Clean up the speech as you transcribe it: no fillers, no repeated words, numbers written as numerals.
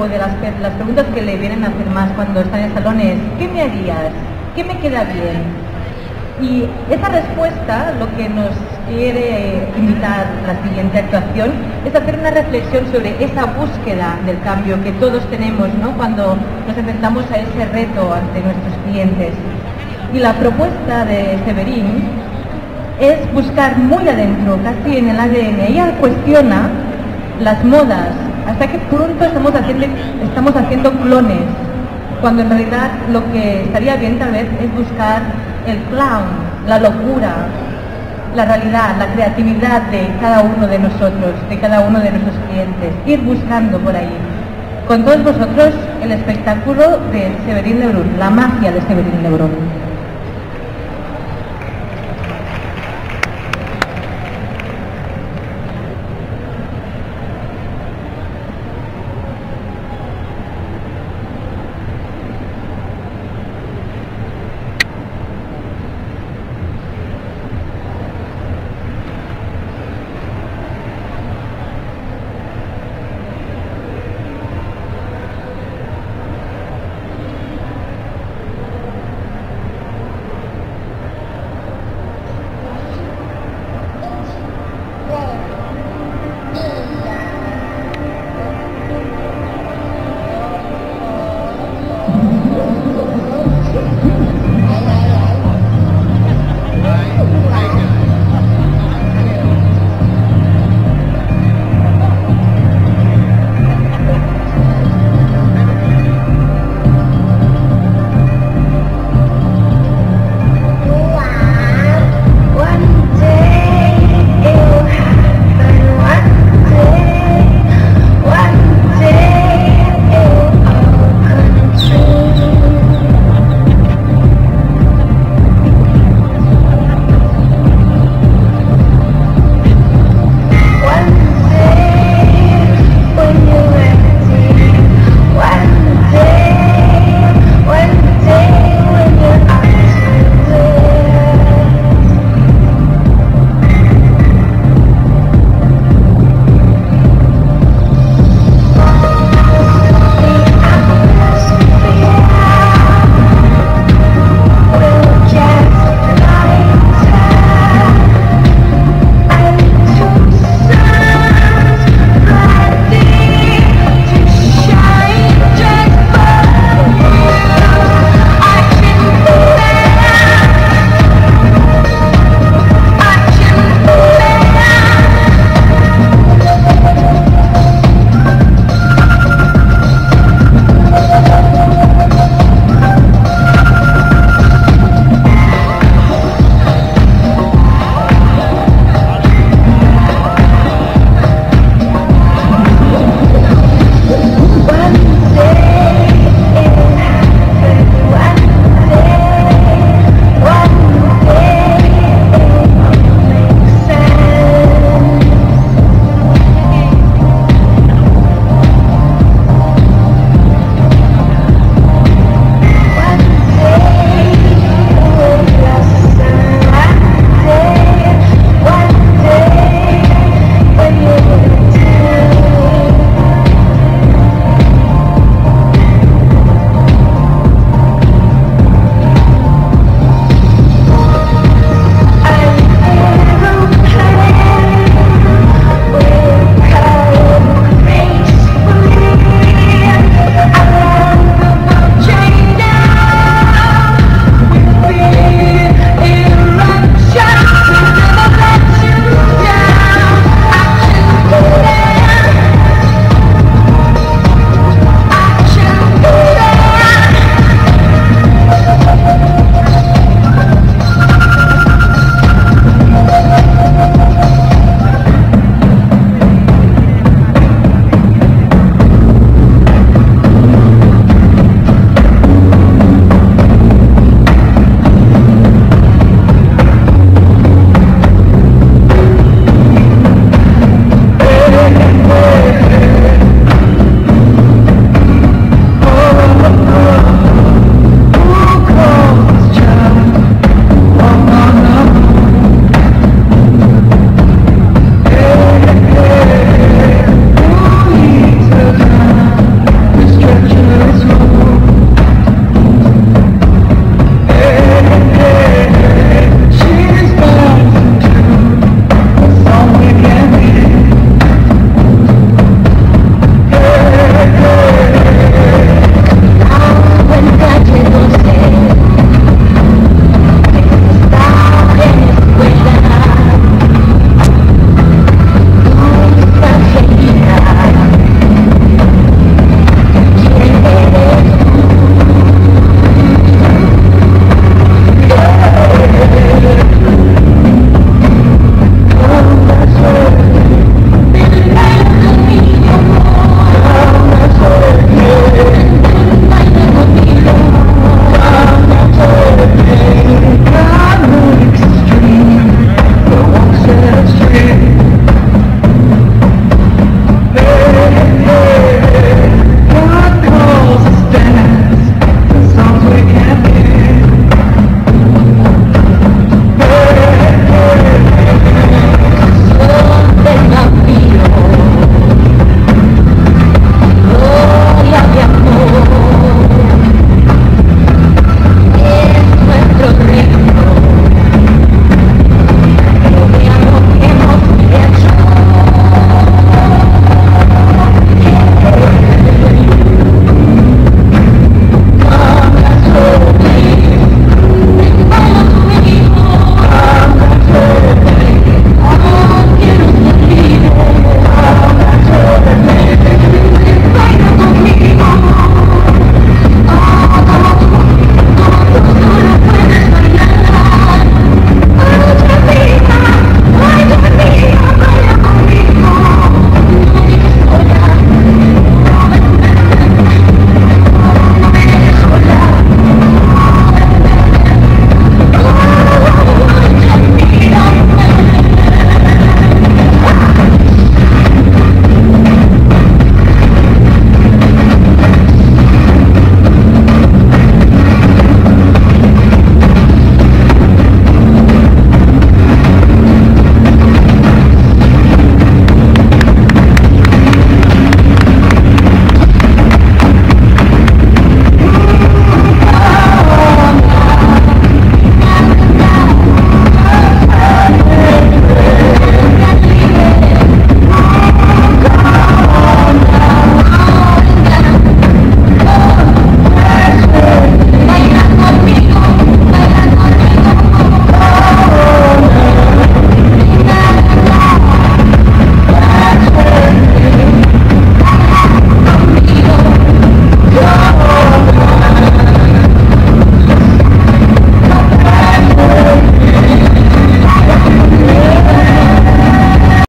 las preguntas que le vienen a hacer más cuando está en el salón es: ¿qué me harías? ¿Qué me queda bien? Y esa respuesta lo que nos quiere invitar la siguiente actuación es hacer una reflexión sobre esa búsqueda del cambio que todos tenemos, ¿no?, cuando nos enfrentamos a ese reto ante nuestros clientes. Y la propuesta de Severin es buscar muy adentro, casi en el ADN. Ella cuestiona las modas, hasta qué punto estamos haciendo clones, cuando en realidad lo que estaría bien tal vez es buscar el clown, la locura, la realidad, la creatividad de cada uno de nosotros, de cada uno de nuestros clientes, ir buscando por ahí. Con todos vosotros el espectáculo de Severin Lebrun, la magia de Severin Lebrun.